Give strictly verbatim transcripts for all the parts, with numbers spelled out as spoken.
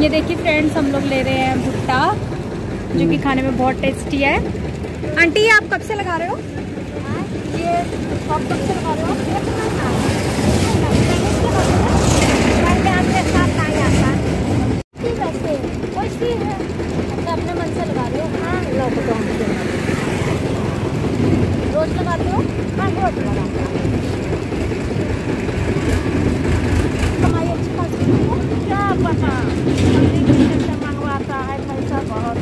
ये देखिए फ्रेंड्स, हम लोग ले रहे हैं भुट्टा जो कि खाने में बहुत टेस्टी है। आंटी ये आप कब से लगा रहे हो? ये आप कब से लगा रहे हो? अपने मन से लगा रहे हो? हाँ, लॉकडाउन से रोज लगाते हो? हाँ, रोज लगाते हो। कमाई अच्छी खासी है? क्या पता, से मंगवाता है, पैसा बहुत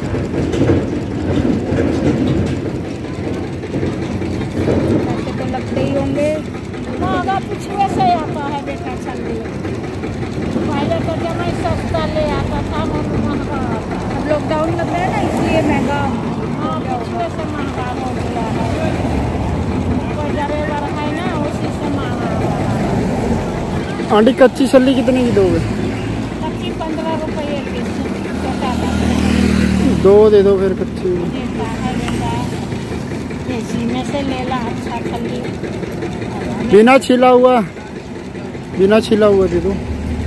पैसे तो लगते ही होंगे। महंगा पिछले से आता है बेटा, छल्ली पहले तो जब मैं सस्ता ले आता था, वो महंगा आता। अब लॉकडाउन लग रहा है ना, इसलिए महंगा। हाँ, पिछले से महंगा हो गया है, कोई ड्राइवर है ना, उसी से महंगा। आंटी कच्ची छल्ली कितने की दोगे? कच्ची पंद्रह रुपये की, दो दे दो फिर कच्ची। देसी में से लेला अच्छा छल्ली, बिना छिला हुआ, बिना छिला हुआ दे दो।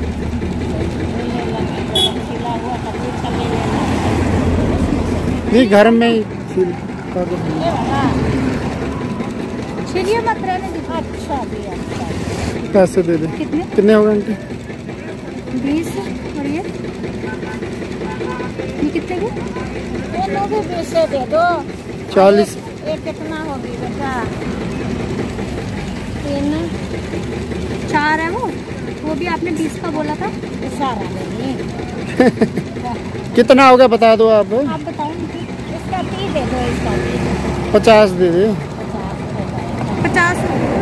नहीं, घर में छिल कर दो। छिलिए मत रहने दो। अच्छा दिया। पैसे दे दे। कितने कितने हो गए आंटी? बीस। और ये ये कितने के? ये लोग बीस दे दो। चालीस। ये कितना होगी बेटा? तीन चार है वो वो भी आपने बीस का बोला था। सारा नहीं कितना हो गया बता दो आप। आप बताओ। इसका तीस दे दो। इसका पचास दे दे। पचास।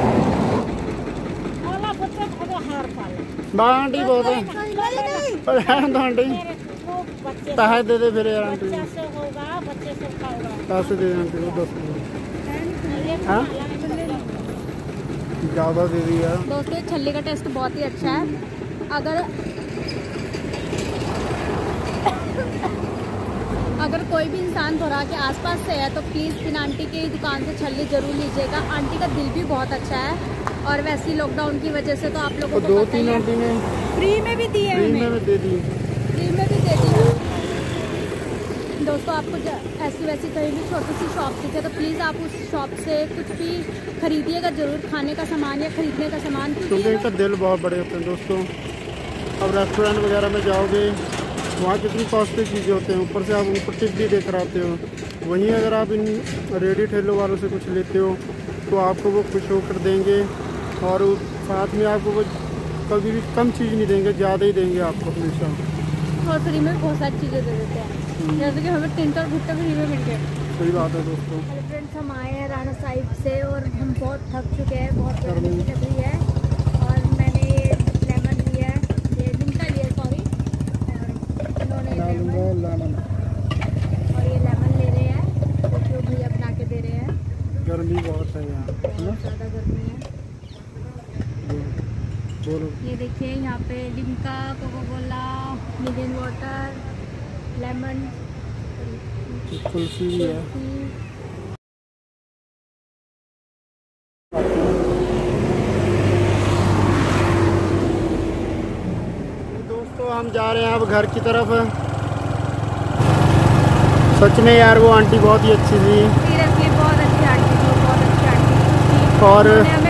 आंटी बहुत है। आंटी पैसे दे दे फिर यार आंटी। पैसे दे दे आंटी को दस। हाँ ज़्यादा दे दिया। दोस्तों छल्ली का टेस्ट बहुत ही अच्छा है। अगर अगर कोई भी इंसान थोड़ा के आसपास से है तो प्लीज़ इन आंटी की दुकान से छल्ली जरूर लीजिएगा। आंटी का दिल भी बहुत अच्छा है, और वैसे ही लॉकडाउन की वजह से तो आप लोगों को दो तीन आंटी ने फ्री में भी दी है, फ्री में भी दे दी, फ्री में भी दे दी। दोस्तों आपको ऐसी वैसी कहीं भी छोटी सी शॉप दिखे तो प्लीज़ आप उस शॉप से कुछ भी खरीदिएगा जरूर, खाने का सामान या खरीदने का सामान, क्योंकि इनका दिल बहुत बड़े होते हैं दोस्तों। अब रेस्टोरेंट वगैरह में जाओगे, वहाँ कितनी कॉस्टली चीज़ें होते हैं, ऊपर से आप ऊपर टिप भी दे कर आते हो। वहीं अगर आप इन रेडी ठेलों वालों से कुछ लेते हो तो आपको वो खुश होकर देंगे, और साथ में आपको वो कभी भी कम चीज़ नहीं देंगे, ज़्यादा ही देंगे आपको हमेशा। और फ्री में बहुत सारी चीज़ें दे देते हैं, जैसे कि हमें टिंटर भुट्टे फ्री में मिल गए। सही बात है दोस्तों। हेलो फ्रेंड्स, हम आए हैं राणा साइड से और हम बहुत थक चुके हैं, बहुत गर्मी लग रही है। और मैंने ये लेमन लिया है, ये लिमका लिया है, सॉरी, इन्होंने लेमन, और ये लेमन ले रहे हैं जो भैया बना के दे रहे हैं। गर्मी बहुत है यहाँ, बहुत ज़्यादा गर्मी है। बोलो। ये देखिए यहाँ पे Limca, Coca Cola, mineral water, lemon, kulfi भी है। दोस्तों हम जा रहे हैं अब घर की तरफ। सच में यार वो आंटी बहुत ही अच्छी थी, सीरियसली बहुत अच्छी आंटी थी, बहुत अच्छी आंटी थी। और